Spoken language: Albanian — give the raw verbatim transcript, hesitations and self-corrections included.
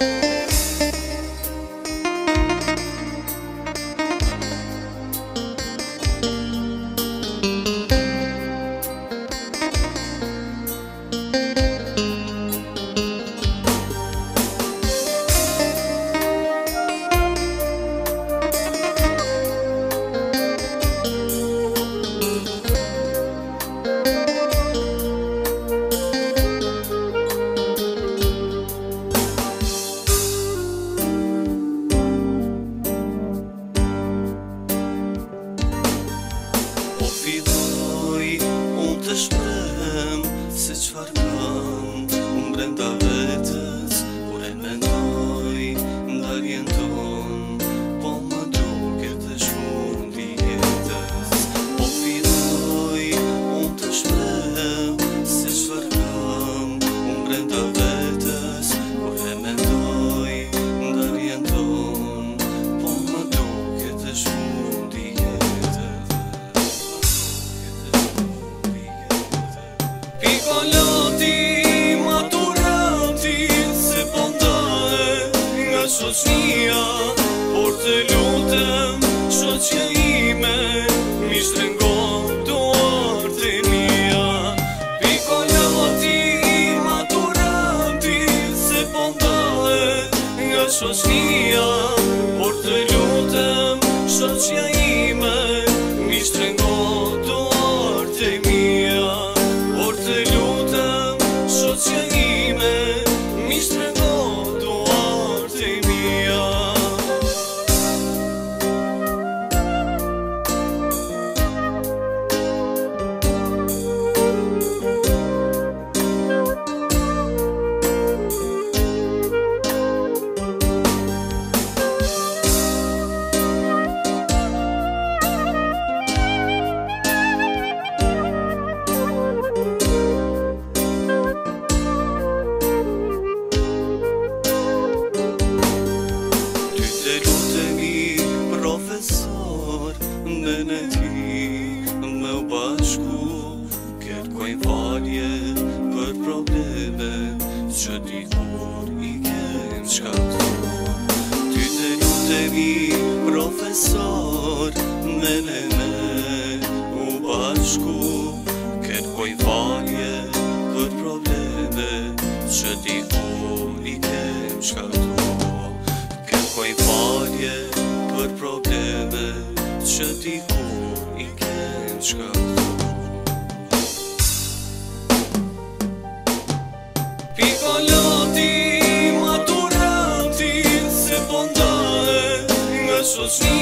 Të shprem se qfar kam unë brenda vetës, kur e mendoj ndarjen ton, po më duket e shmundi jetës. Po filloj unë të shprem se qfar kam unë brenda vetës, kur e mendoj ndarjen ton, po më duket e shmundi jetës. Pikolati, maturanti, se po ndahet nga shoqnia, por të lutem, shoqja ime, mi shtrengon duart e mia. Pikolati, maturanti, se po ndahet nga shoqnia, por të lutem, shoqja ime, mi shtrengon duart e mia. Shoqja ime, mi shtrengon duart e mia. Profesor, në ti me u bashku, kërkojnë falje për probleme që dikur i kem shkaktu. Ty të lutemi, profesor, me ne me u bashku, kërkojnë falje për probleme që dikur i kem shkaktu. Kërkojnë falje për probleme që dikur i kem shkaktu. Pikolati, maturanti, se po ndahet nga shoqnia,